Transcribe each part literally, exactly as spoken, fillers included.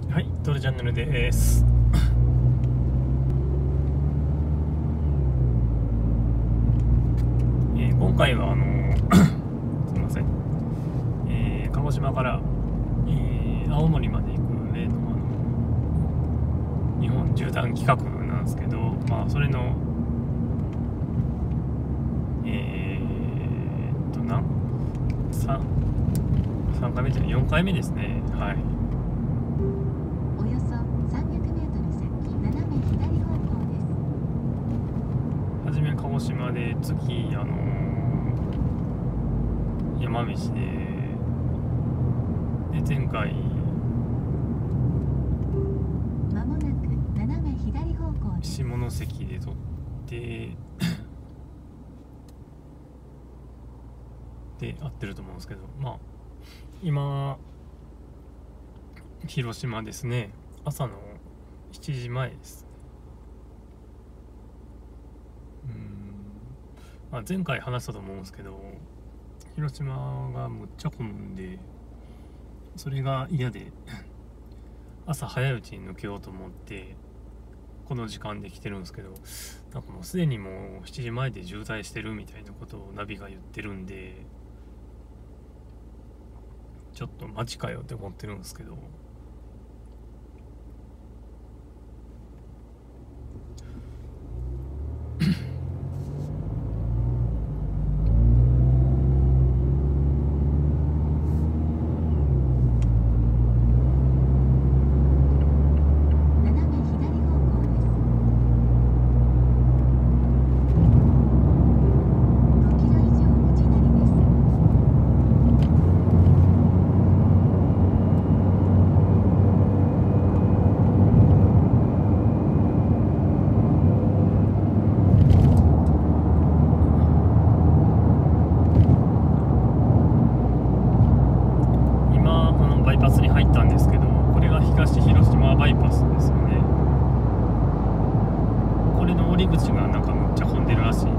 はい、トルチャンネルです。えー今回はあのすみません、えー鹿児島から、えー青森まで行く例のあの日本縦断企画なんですけど、まあそれのえーっとなん3 3回目じゃないよんかいめですね。はい。 およそさんびゃくメートル先、斜め左方向です。 はじめ鹿児島で、次あの山道で、で前回まもなく斜め左方向です。 下関で撮ってで合ってると思うんですけど、まあ今広島ですね。朝のしちじまえです。うーん、まあ、前回話したと思うんですけど、広島がむっちゃ混むんで、それが嫌で朝早いうちに抜けようと思ってこの時間で来てるんですけど、なんかもうすでにもうしちじまえで渋滞してるみたいなことをナビが言ってるんで、ちょっとマジかよって思ってるんですけど、 斜め左方向です。ごキロ以上内なりです。 今このバイパスに入ったんですけど、これが東広島バイパスですよね。これの降り口がなんかむっちゃ混んでるらしいんで、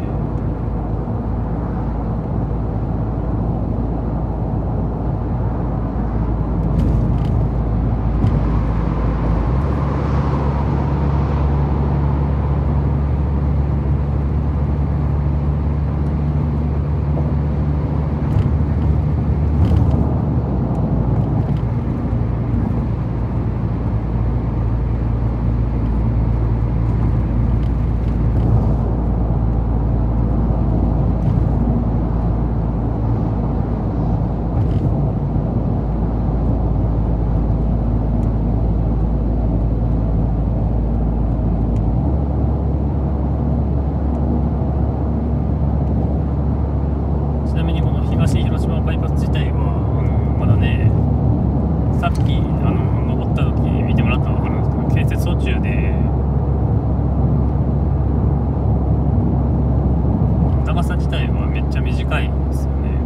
ちなみにこの東広島バイパス自体はあのまだね、さっきあの登った時見てもらったら分かるんですけど、建設途中で長さ自体はめっちゃ短いんですよね。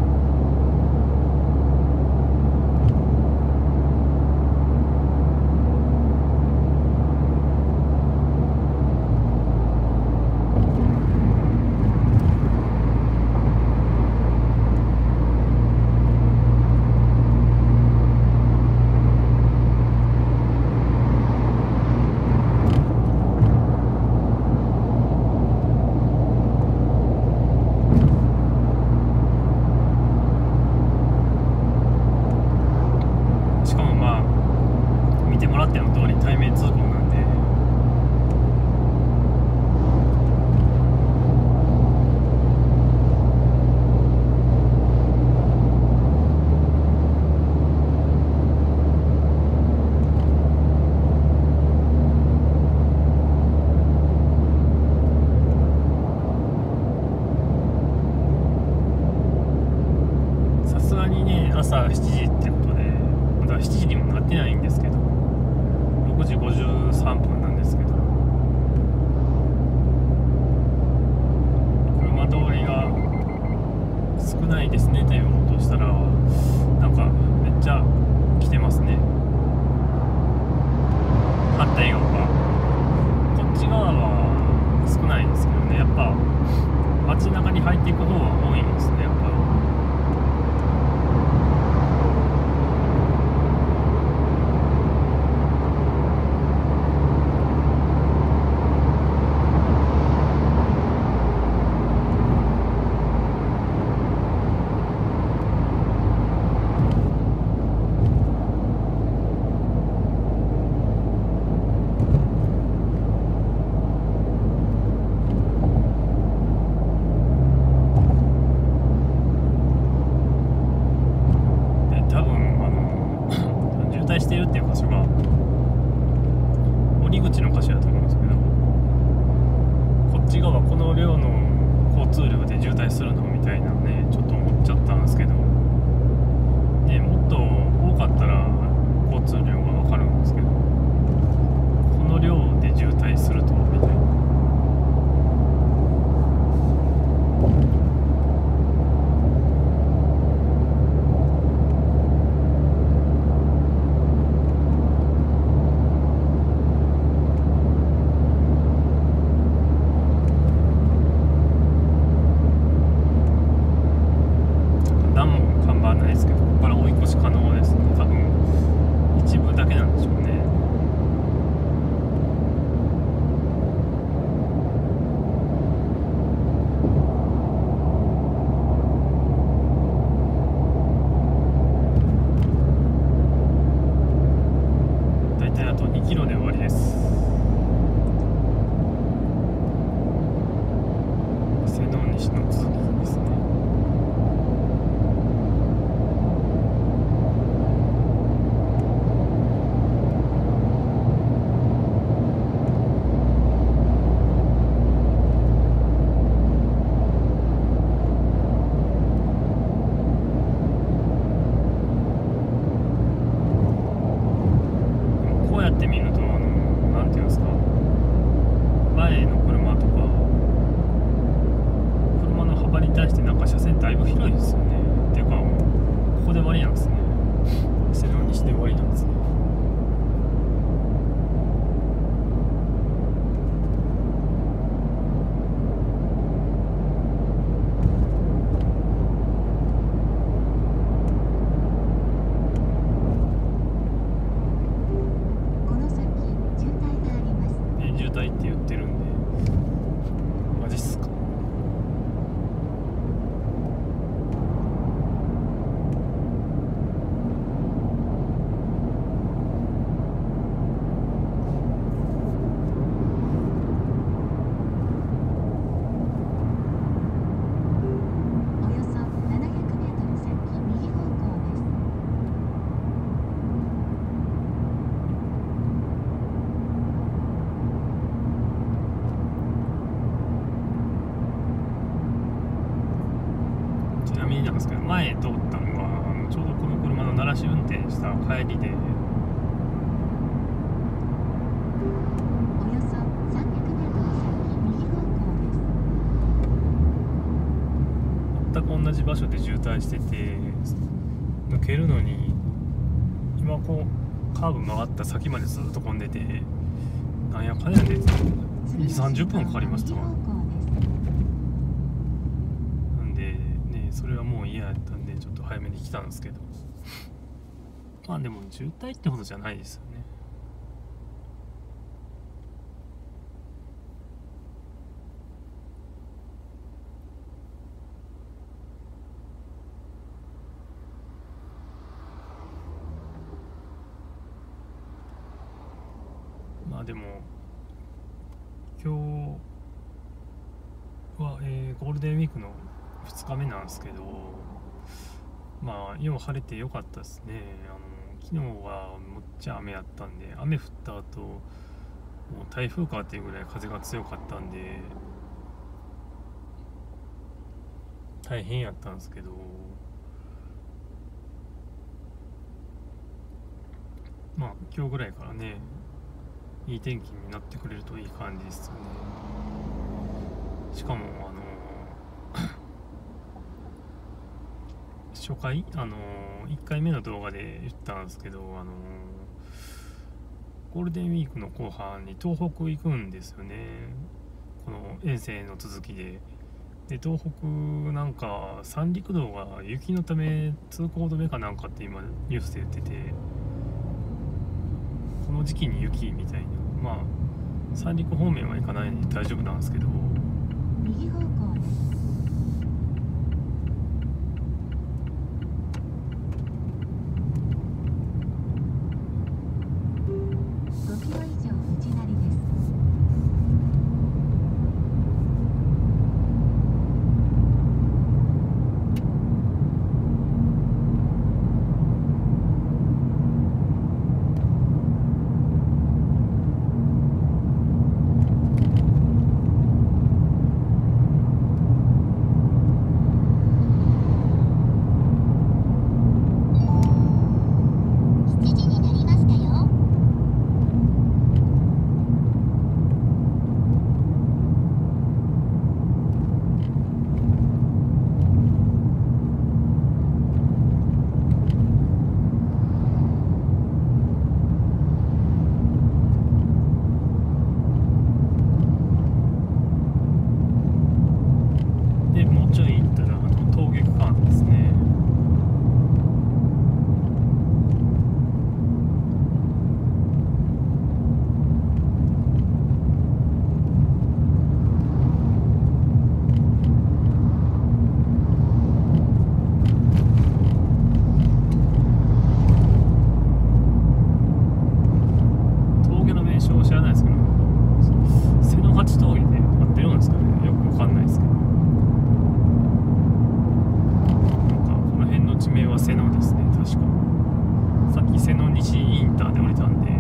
しかもまあ見てもらっての通り対面通行なんで、さすがにね朝しちじってことで、まだしちじにもなってないんですけど、ろくじごじゅうさんぷんなんですけど、車通りが少ないですねということをしたら、なんかめっちゃ来てますね。反対側がこっち側は少ないですけどね、やっぱ街中に入っていく方は多いんですね、やっぱ。 滞してるっていう箇所が折口の箇所だと思うんですけど、こっち側この量の交通量で渋滞するのみたいなね、ちょっと思っちゃったんですけど、ね、もっと多かったら交通量が分かるんですけど、この量で渋滞するとみたいな。何も看板ないですけど、ここから追い越し可能ですね。多分一部だけなんでしょうね。だいたいあとにキロで終わりです。瀬戸西の続きですね。こうやって見ると、あの、なんていうんですか、前の車とか、車の幅に対してなんか車線だいぶ広いですよね。っていうか、もう、ここで終わりなんですね。瀬戸西で終わりなんですね。 この先渋滞があります。 ね、渋滞って言ってるんで、マジっすか。 およそななひゃくメートル先右方向です。 ちなみになんですけど、前通ったのは、あのちょうどこの車の鳴らし運転した帰りで、 およそさんびゃくメートル先右方向です。 全く同じ場所で渋滞してて、抜けるのに今こうカーブ曲がった先までずっと混んでて、なんやかんやでにじゅうさんじゅっぷんかかりましたわ。 右方向です。 なんでね、それはもう嫌やったんでちょっと早めに来たんですけど、まあでも渋滞ってほどじゃないですよね。まあでも今日は、えーゴールデンウィークのふつかめなんですけど、まあよう晴れてよかったですね。あの昨日はむっちゃ雨やったんで、雨降った後もう台風かっていうぐらい風が強かったんで大変やったんですけど、まあ今日ぐらいからね、いい天気になってくれるといい感じですよね。しかもあの初回あのいっかいめの動画で言ったんですけど、あのゴールデンウィークの後半に東北行くんですよね、この遠征の続きで。で東北なんか三陸道が雪のため通行止めかなんかって今ニュースで言ってて、この時期に雪みたいな、まあ三陸方面は行かないんで大丈夫なんですけど、 右方向です。ごキロ以上内なりです。 ンターで降りたんで、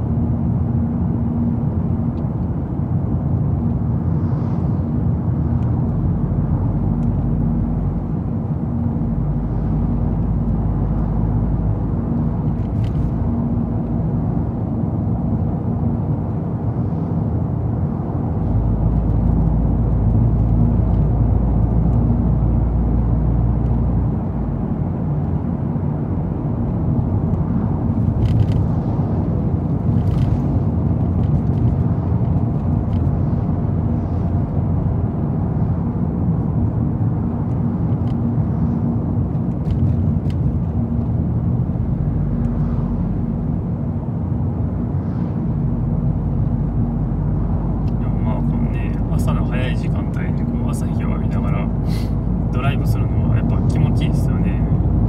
でもまあこのね朝の早い時間帯にこう朝日を浴びながらドライブするのはやっぱ気持ちいいですよね。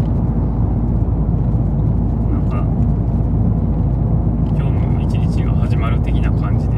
なんか今日も一日が始まる的な感じで、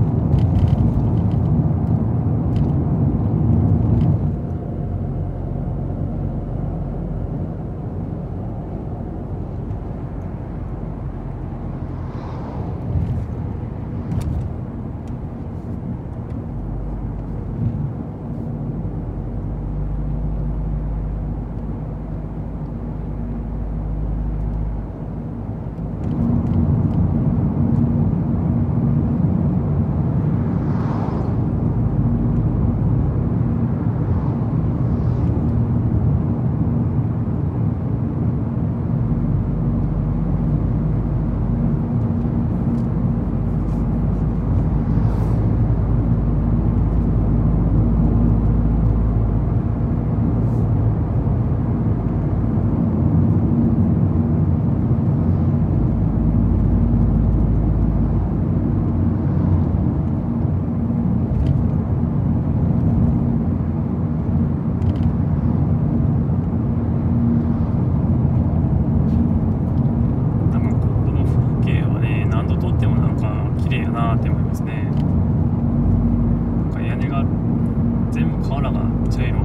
なんかこの風景はね何度撮ってもなんか綺麗やなって思いますね。なんか屋根が全部瓦が茶色。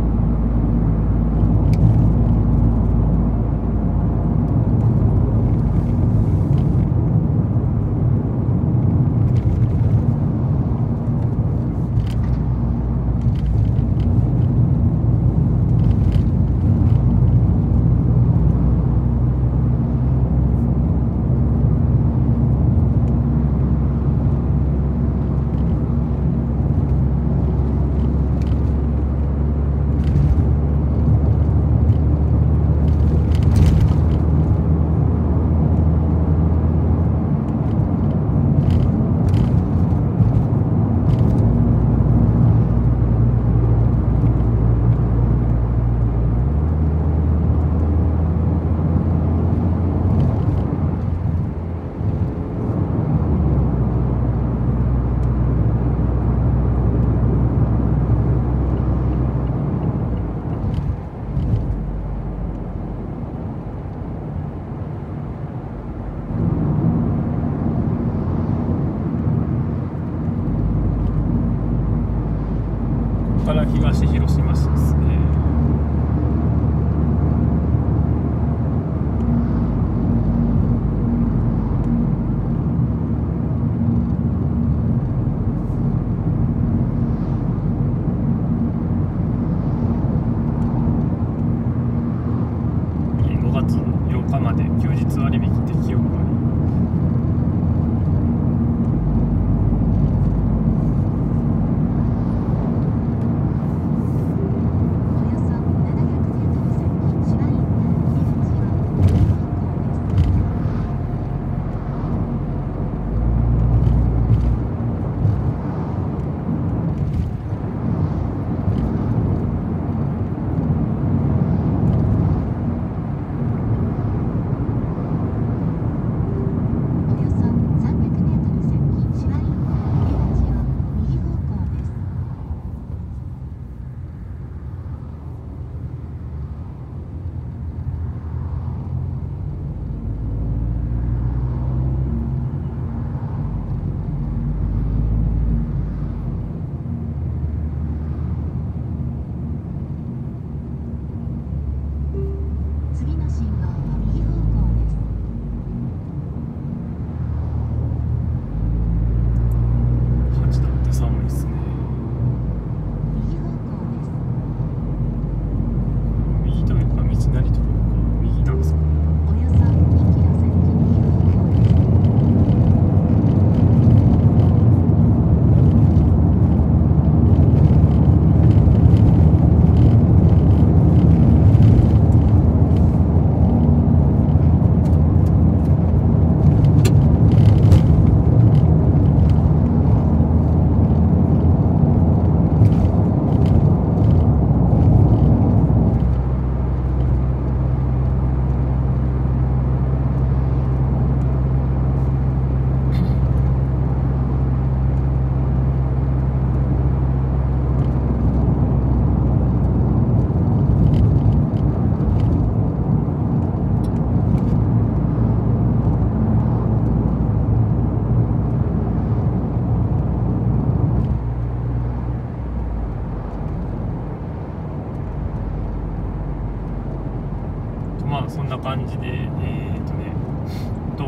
ここから東広島市ですね。ごがつようかまで休日割引適用外。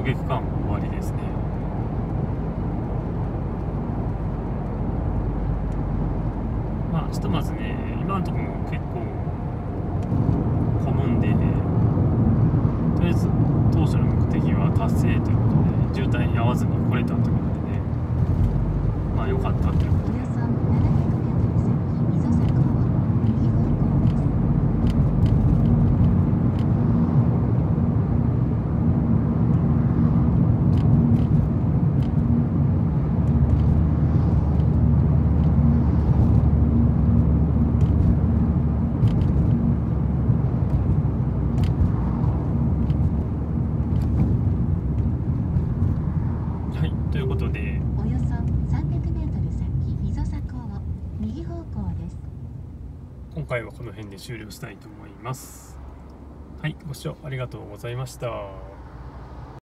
下区間終わりですね。まあひとまずね、今のところも結構混むんで、とりあえず当初の目的は達成ということで、渋滞に合わずに来れたということでね、まあ良かったということで。 およそななひゃくメートル先、溝佐港右方向です。 はい、ということで、 およそさんびゃくメートル先、溝佐港右方向です。 今回はこの辺で終了したいと思います。はい、ご視聴ありがとうございました。